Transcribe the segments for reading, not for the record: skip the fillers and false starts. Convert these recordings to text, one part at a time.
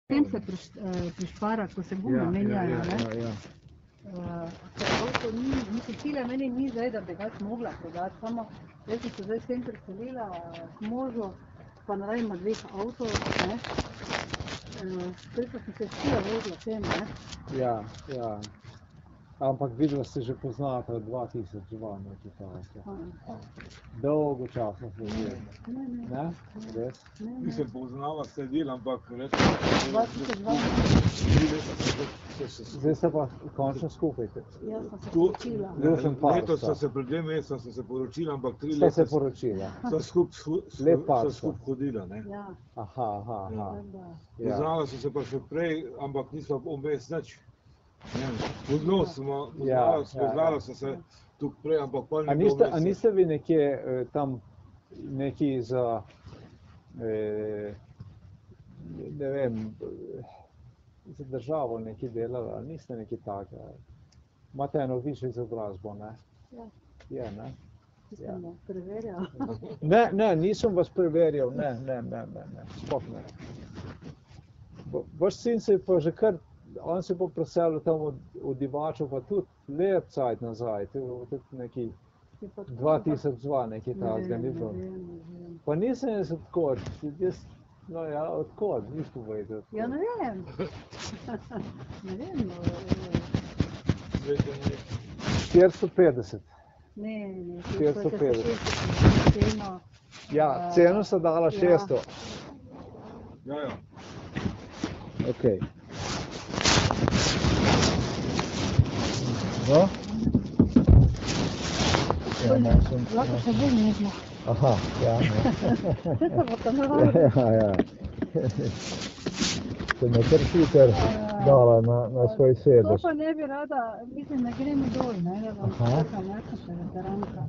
tem se prišpara, ko se gume menjajo, ne? Ker avto ni, mislim, cilja meni ni zdaj, da bi ga mogla prodati, samo jaz sem se zdaj s tem preselila k možu, pa ne ima 2 avtov, ne? Prej pa sem se štila vozila tem, ne? Ja. Ampak videla ste že poznate od 2002 nekaj tako. Dolgo časa se je. Ne? Res? Nisem poznala sledil, ampak reče, 2002. Zdaj ste pa končno skupaj. Jaz sem se poročila. Letos so se pred 2 meseci se poročila, ampak 3 Ste leta se poročila. so skup hodila, ne. Ja. Aha. Poznala so se pa še prej, ampak nismo vmes nič. Odnos smo, spoznala so se tukaj prej, ampak pa ni bilo vmes. A niste vi nekje tam neki za, ne vem, za državo nekaj delali, ali niste nekaj takega? Imate eno višjo izobrazbo, ne? Ja. Je, ne? Nisem vas preverjal. Ne, nisem vas preverjal, ne, sploh ne. Vaš sin se je pa že kar, on se bo preselil tam od Divačev, pa tudi lep cajt nazaj, tudi neki 2002 nekaj takega ni bilo. Pa nisem jaz odkot, no ja, odkot, niš povedal. Ja, ne vem. Ne vem. 450. Ne, 450. Ceno. Ja, ceno sta dala 600. Ja. Okej. No? Lahko se bo nekaj. Aha, ja. Vse se bo tam navajalo. Ja. Se me kar hiter dala na svoj To sedež. pa ne bi rada, mislim, da gremo dol, ne, da vam pokažem, jaz sem še veteranka.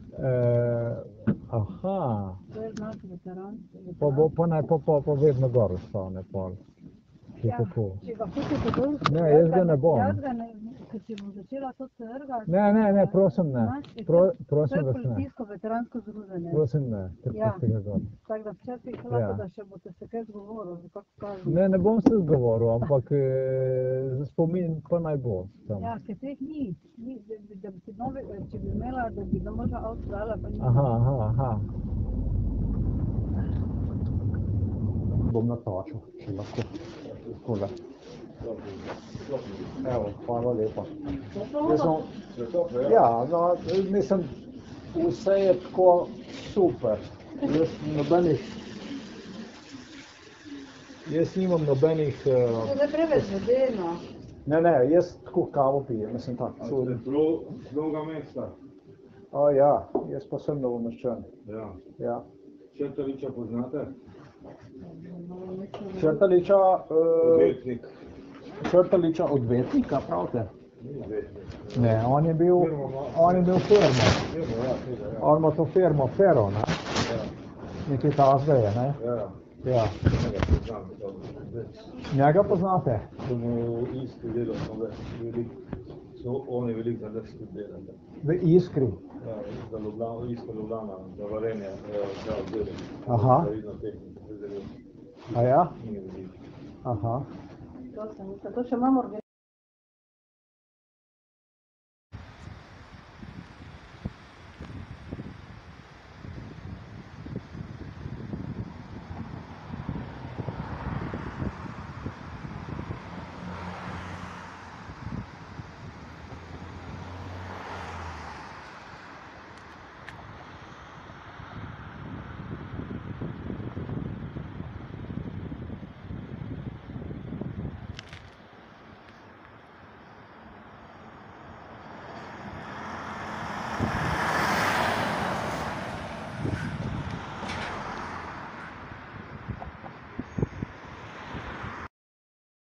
Aha. To je znak veteranske. Pa vedno gor ostane pol. Je tako. Če ga hočete dol, Ne, jaz ga ne bom. Jaz ga ne, ker si bom začela to trgati. Ne, prosim ne. Prosim To vas je ne. policijsko veteransko združenje. Prosim ne, pustite ga gor. Tako da včasih lahko, da še boste se kaj zgovorili, kako kažem. Ne bom se zgovoril, ampak za spomin pa naj bo tam. Ja, ker teh ni, da bi ti nove, če bi imela, da bi ga možno avto dala, pa ni. Aha. Bom natočil, če lahko. Takole. Evo, hvala lepa. Ja, no, mislim, vse je tako super. Jaz nimam nobenih... To je preveč vedeno. Ne, jaz tako kavo pijem, mislim tako. Dolga mesta. Ja, jaz pa sem novomeščan. Ja. Črtaliča poznate? Črtaliča odvetnika, pravite? Ni odvetnik. Ne, on je bil firma. On ima to firmo, Fero, ne? Nekaj tazga je, ne? Ja. Njega poznate? Sem v Iskri delal, on je veliko za nas tudi delal. V Iskri? Ja, za Ljubljana, za varenje, za oddelek. Aha. A ja? Aha. To še imamo